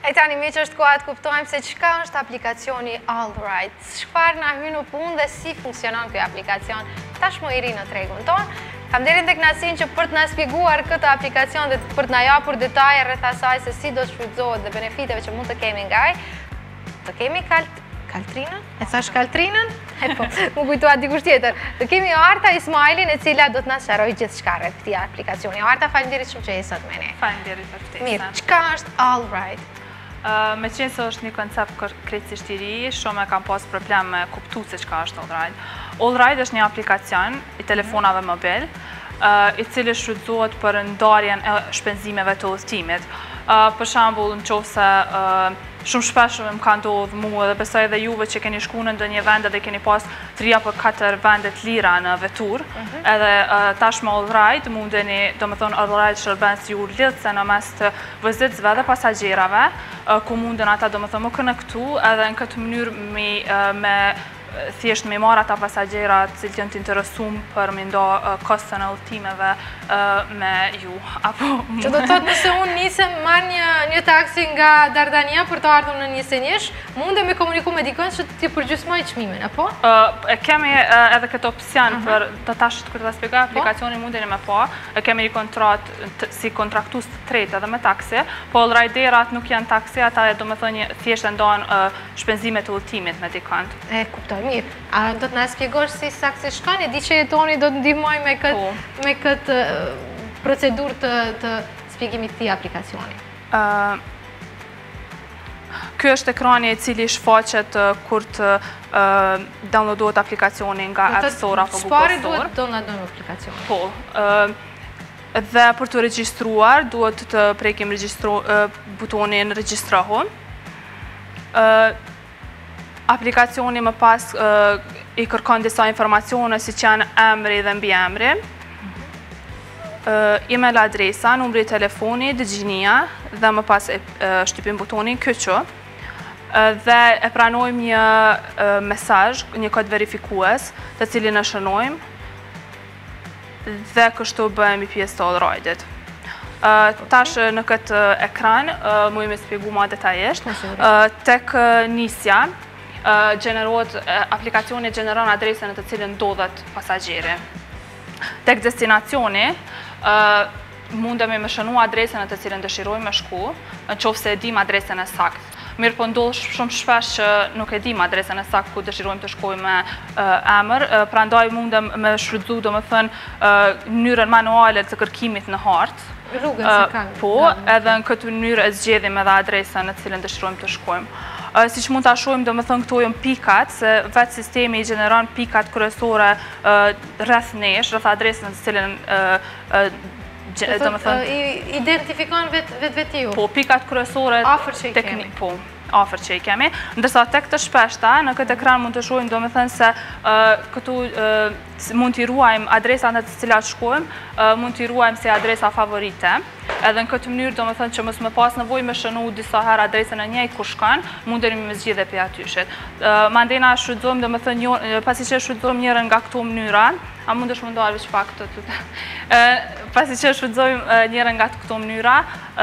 E tani me që është koha të kuptojmë se çka është aplikacioni Allright, çfarë na hyn në punë dhe si funksionon ky aplikacion tashmë i ri në tregun tonë. Kam deri në kënaqësinë që për të na shpjeguar këtë aplikacion dhe për të na japur detaje rreth asaj se si do shfrytëzohet dhe benefiteve që mund të kemi nga ai, të kemi Kaltrinën? E thash Kaltrinën? Po, më kujtoa dikush tjetër. Të kemi Arta Ismailin e cila do të na sqarojë gjithçka rreth këtij aplikacioni. Arta, faleminderit shumë që je sot me ne. Faleminderit për ftesën. Mirë, çka është Allright? Me qenë se është një koncept krejtësisht i ri, shumë e kam pas problem me kuptu se çka është Allright. Allright është një aplikacion i telefonave mobil, i cili shfrytëzohet për ndarjen e shpenzimeve të udhëtimit. Për shembull, nëse shumë shpesh më ka ndodhur mua dhe besoj edhe juve që keni shku në ndonjë vend dhe keni pas 3 apo 4 vende të lira në vetur, edhe tashmë Allright mundeni, domethënë Allright shërben si udhëtitse në mes të vëzitësve dhe pasagjerave, ku munden ata domethënë më konektu edhe në këtë mënyrë me thjesht me marr ata pasagjerat që janë të interesuar për me nda kostën e udhëtimeve me ju. Apo që do të thotë nëse unë nisem marr një taksi nga Dardania për të ardhur në 21, mundem me komuniku me dikën që t'i përgjysmoj çmimin, apo? Kemi edhe këtë opsion për të tash kur ta shpjegoj aplikacionin mundeni me pa. Kemi një kontratë si kontraktues të tretë edhe me taksi, po Allright-erat nuk janë taksi, ata domethënë thjesht ndan shpenzimet e udhëtimit me dikant. E kuptoj. Mirë, a do të na shpjegosh si saksi shkon? E di që jetoni do të ndihmoj me këtë procedurë të shpjegimit të këtij aplikacioni. Ky është ekrani i cili shfaqet kur të downloadohet aplikacioni nga App Store apo Google Store. Çfarë duhet të downloadojmë aplikacionin? Po. Dhe për të regjistruar duhet të prekim butonin regjistrohu. Aplikacioni më pas i kërkon disa informacione si që janë emri dhe mbiemri, email adresa, numri telefoni, dëgjinia dhe më pas shtypim butonin kyçu dhe e pranojmë një mesazh, një kod verifikues të cilin e shënojmë dhe kështu bëhemi pjesë të Allright-it. Tash në këtë ekran mujmë me shpjegu më detajisht tek nisja aplikacioni gjeneron adresën në të cilën ndodhet pasagjeri. Tek destinacioni, mundemi me shënu adresën në të cilën dëshirojmë me shku, në qoftë se e dim adresën e saktë. Mirë po ndodh shumë shpesh që nuk e dim adresën e saktë ku dëshirojmë të shkojmë me emër, prandaj mundem me shfrytëzu domethënë mënyrën manuale të kërkimit në hartë. Rrugën se kanë. Po, edhe në këtë mënyrë e zgjedhim edhe adresën në të cilën dëshirojmë të shkojmë. Siç mund ta shohim, domethënë këto janë pikat, se vetë sistemi i gjeneron pikat kryesore rreth nesh, rreth adresën në të cilën domethënë identifikon vetë ju. Po, pikat kryesore afër që i kemi. Po, afër që i kemi, ndërsa tek të shpeshta në këtë ekran mund të shohim domethënë se këtu mund t'i ruajmë adresat në të cilat shkojmë, mund t'i ruajmë si adresa favorite. Edhe në këtë mënyrë domethënë që mos më pas nevojë me shënu disa herë adresën e njëjtë ku shkon, mundeni me zgjidhje pe atyshit. Mandena shfrytëzojmë domethënë pasi që shfrytëzojmë njërin nga këto mënyra, a mundesh më ndalësh pak këtë. Pasi që shfrytëzojmë njërin nga këto mënyra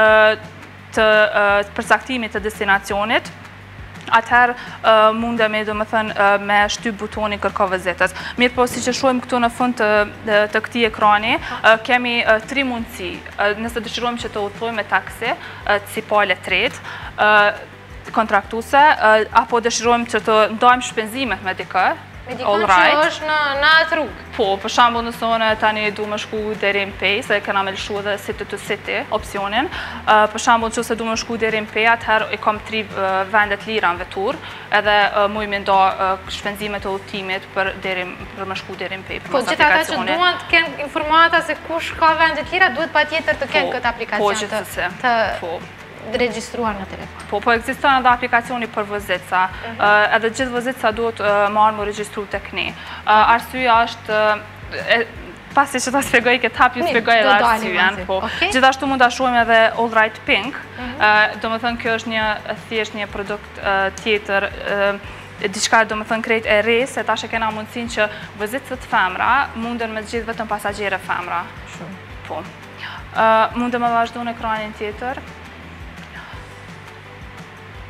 të përcaktimit të destinacionit, atëherë mundemi domethënë me shtyp butonin kërko vizitës. Mirë po, si që shohim këtu në fund të këtij ekrani, kemi 3 mundësi. Nëse dëshirojmë që të udhtojmë me taksi, si palë tretë, kontraktuese, apo dëshirojmë që të ndajmë shpenzimet me dikë, me dikën që është në atë rrugë. Po, për shembull nëse unë tani du me shku deri në Pej, se kena me lëshu edhe City to City opsionin. Për shembull nëse du me shku deri në Pej, atëherë i kam 3 vendet lira në vetur, edhe muj me nda shpenzimet e udhëtimit për me shku deri në Pej. Po, gjithë ata që duan të kenë informata se kush ka vendet lira, duhet patjetër të kenë këtë aplikacion të regjistruar në telefon. Po ekziston edhe aplikacioni për vëzitësa, edhe gjithë vëzitësa duhet marrë më regjistru tek ne. Arsyeja është, pasi që ta shpjegoj këtë hap, ju shpjegoj edhe arsyejen. Gjithashtu mund ta shohim edhe Allright Pink, domethënë kjo është thjesht një produkt tjetër, diçka domethënë krejt e re, se tash e kena mundësinë që vëzitësat femra munden me zgjidh vetëm pasagjere femra. Po. Mundem me vazhdu në ekranin tjetër.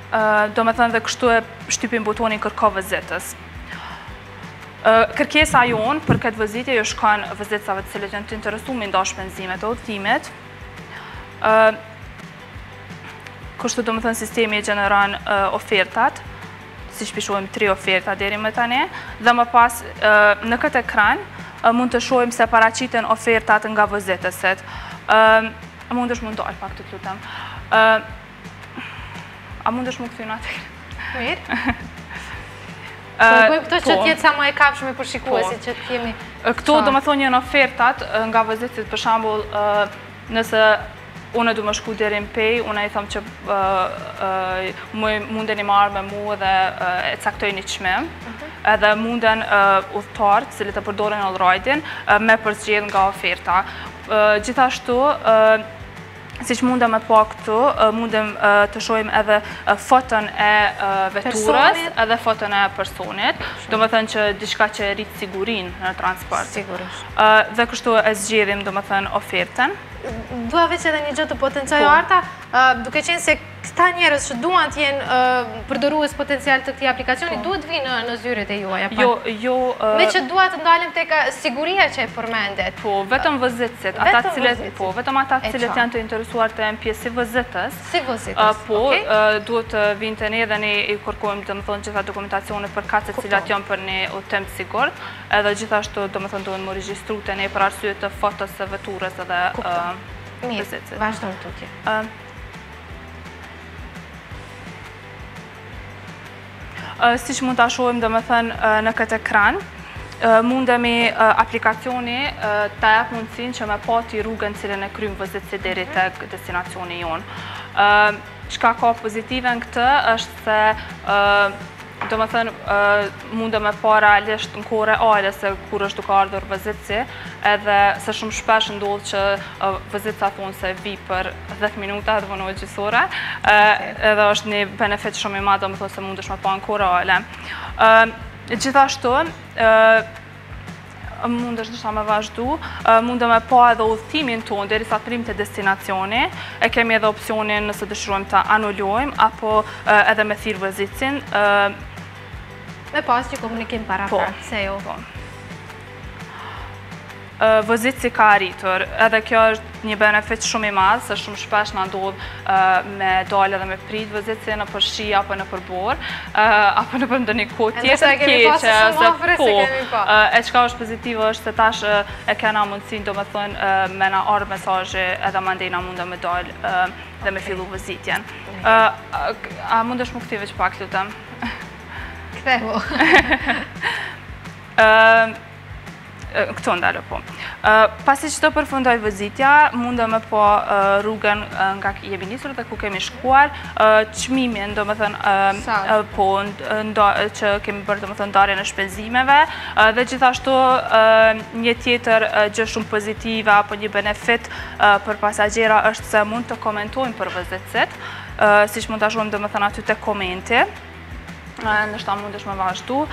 do me thënë dhe kështu e shtypin butonin kërko vëzitës. Kërkesa jonë për këtë vëzitje jo shkan vëzitësave të cilët janë të interesu me ndash penzimet e udhëtimit. Kështu do me thënë sistemi e gjeneran ofertat, si shpishojmë 3 oferta deri më tani, dhe më pas në këtë ekran mund të shojmë se paraqiten ofertat nga vëzitësit. Mund është mund dalë pak të lutem. A mund është më këthy në atë? Mirë. Përgojmë këto që tjetë sa më e kapshme për shikuesit që të kemi... Këto do më thonë njën ofertat nga vëzitësit, për shambull, nëse unë du më shku deri në pej, unë e thëmë që munden i marrë me mu dhe e caktoj një qmim, edhe munden udhëtarë, cilët e përdorin allrightin, me përzgjedh nga oferta. Gjithashtu, si që mundem me pa këtu, mundem të shojmë edhe foton e veturës edhe foton e personit. Do më thënë që diçka që rritë sigurin në transport. Sigurisht. Dhe kështu e zgjedhim, do më thënë, oferten. Dua veç edhe një gjë të potencioj Arta, duke qenë se këta njerës që duan të jenë përdorues potencial të këtij aplikacioni, duhet vinë në zyret e juaja. Me që duat të ndalim tek siguria që e përmendet. Po, vetëm vëzitësit, vetëm ata cilët janë të interesuar të jenë pjesë si vëzitës. Si vëzitës, po, duhet të vinë të ne dhe ne i kërkojmë të më thonë gjitha dokumentacione për kacet cilat janë për ne udhëtim të sigurt, edhe gjithashtu do më thonë duhet më regjistru të ne për arsye të fotos së veturës edhe vëzitësit. Mirë, vazhdojmë tutje. Si që mund të shohim dhe më thënë në këtë ekran, mundemi aplikacioni të jep mundësin që me pati rrugën cilën e krymë vëzitësit deri të destinacioni jonë. Çka ka pozitive në këtë është se do më thënë mundë me pa realisht në kohë reale se kur është duke ardhur vëzitësi, edhe se shumë shpesh ndodhë që vëzitësa thonë se vi për 10 minuta dhe vënohet gjysore, edhe është një benefit shumë i madh, do më thënë se mund është me pa në kohë reale. Gjithashtu, mund është nështa me vazhdu, mundë me pa edhe udhëtimin tonë deri sa prim të destinacioni, e kemi edhe opcionin nëse dëshirojmë të anullojmë, apo edhe me thirë vëzitësin. Me pas që komunikim para prakë, se jo. Vëzitësi ka arritur, edhe kjo është një benefit shumë i madhë, se shumë shpesh në ndodhë me dalë edhe me prit vëzitësi në për shi, apo në për borë, apo në për ndë një kohë tjetër keqe, e qka është pozitivë është se tash e kena mundësin, do me thënë, me na arë mesajë edhe ma ndejna mundë me dalë dhe me fillu vëzitjen. A mund është më këtive që pak, lutem? Këthehu. Këto ndalë, po. Pasi që të përfundoj vëzitja, mundë me po rrugën nga jemi nisur dhe ku kemi shkuar, qmimin, do më thënë, po, që kemi bërë, do më thënë, ndarjen e shpenzimeve, dhe gjithashtu një tjetër gjë shumë pozitive, apo një benefit për pasagjera është se mund të komentojmë për vëzitësit, si që mund të ashojmë, do më thënë, aty të komenti, nështë ta mund është me vazhdu.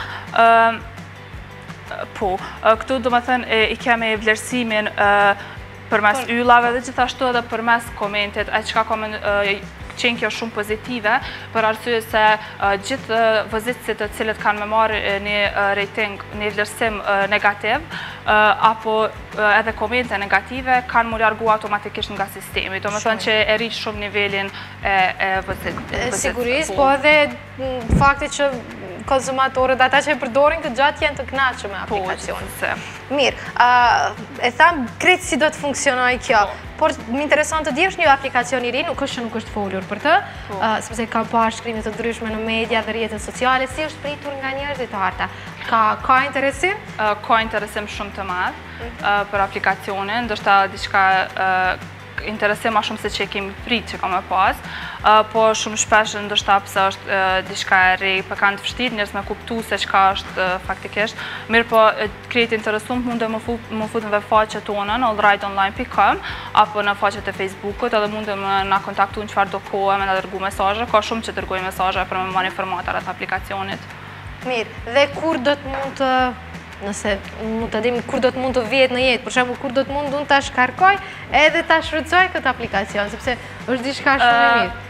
Po, këtu do më thënë i kemi vlerësimin për mes yllave dhe gjithashtu edhe për mes komentit, e qka qenë kjo shumë pozitive, për arsye se gjithë vëzitësit të cilët kanë me marrë një rating, një vlerësim negativ, apo edhe komente negative, kanë më largu automatikisht nga sistemi. Do më thënë që e rritë shumë nivelin e vëzitësit. Sigurisht, po edhe fakti që konsumatorët, ata që e përdorin këtë gjatë jenë të knaqë me aplikacionit. Mirë, e thamë kretë si do të funksionoj kjo, por më interesant të di është një aplikacion i ri, nuk është folur për të, sepse ka parë shkrimit të ndryshme në media dhe rrjetet sociale, si është pritur nga njerëzit Arta. Ka interesim? Ka interesim shumë të madhë për aplikacionin, ndështë diçka interesim ma shumë se që e kemi prit që ka me pas, po shumë shpesh ndështë pëse është diçka e rej për kanë të fështirë, njërës me kuptu se qka është faktikisht. Mirë po krejt interesum mundë më futën dhe faqet tonën, allrightonline.com, apo në faqet e Facebookut, edhe mundë më nga kontaktu në qëfar do kohë me nga dërgu mesajë, ka shumë që dërgoj mesajë për me marrë informatar atë aplikacionit. Mirë, dhe kur do të mund të nëse mund të dim kur do të mund të vjet në jetë, për shembull kur do të mund unë ta shkarkoj edhe ta shfrytëzoj këtë aplikacion, sepse është diçka shumë e mirë.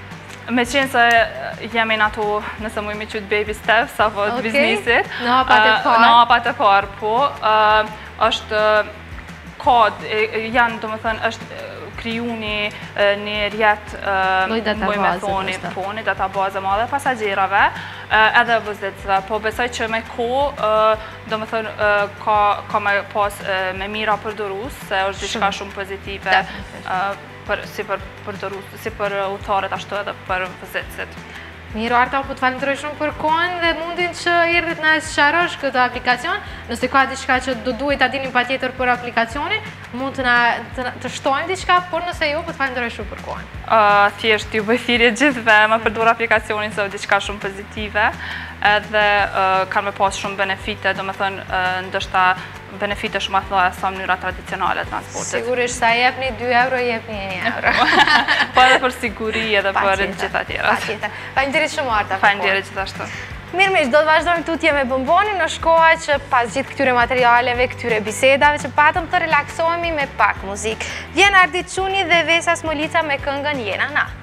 Me qenë se jemi në ato, nëse mu imi qytë baby steps, apo të biznisit. Në hapat e parë, po. është kod, janë, do më thënë, është kriju një rjetë, moj me thoni, po, një databazë madhe pasagjerave, edhe vëzitëve. Po besoj që me ko, do më thënë, ka me pas me mira përdorus, se është diçka shumë pozitive, si për utarët ashtu edhe për vëzitësit. Miro, Arta, po të falenderoj shumë për kohën dhe mundin që erdhët në sqarosh këtë aplikacion. Nëse ka diçka që do duhet ta dini patjetër për aplikacionin, mund të shtojmë diçka, por nëse jo, po të falenderoj shumë për kohën. Thjesht ju bëj thirrje gjithëve me përdor aplikacionin se është diçka shumë pozitive, edhe kanë me pas shumë benefite, do me thënë ndoshta benefite shumë atëla sa mënyra tradicionale e transportit. Sigurisht, sa jepni 2 euro, jepni 1 euro. Po edhe për siguri edhe për gjitha tjera. Faleminderit shumë, Arta. Faleminderit gjithashtu. Mirëmish, do të vazhdojmë tutje me Bombonin në shkoha që pas gjithë këtyre materialeve, këtyre bisedave, që patëm të relaksohemi me pak muzik. Vjen Ardit Çuni dhe Vesa Smolica me këngën Jena Na.